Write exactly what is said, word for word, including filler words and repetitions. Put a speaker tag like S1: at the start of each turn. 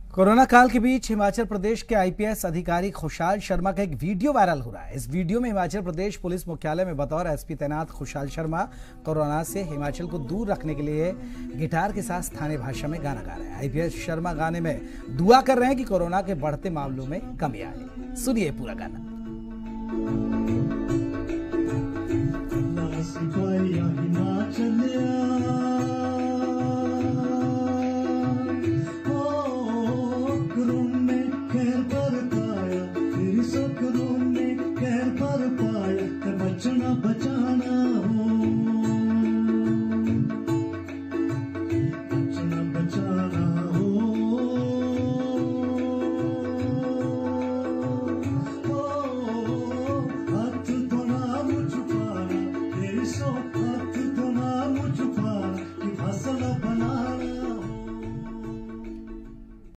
S1: Corona काल के बीच हिमाचल प्रदेश के आईपीएस अधिकारी खुशहाल शर्मा का एक वीडियो वायरल हो रहा है। इस वीडियो में हिमाचल प्रदेश पुलिस मुख्यालय में बतौर एसपी तैनात खुशहाल शर्मा कोरोना से हिमाचल को दूर रखने के लिए गिटार के साथ स्थानीय भाषा में गाना गा रहे हैं। आईपीएस शर्मा गाने में दुआ कर रहे हैं कि कोरोना के बढ़ते मामलों में कमी आए। सुनिए पूरा गाना।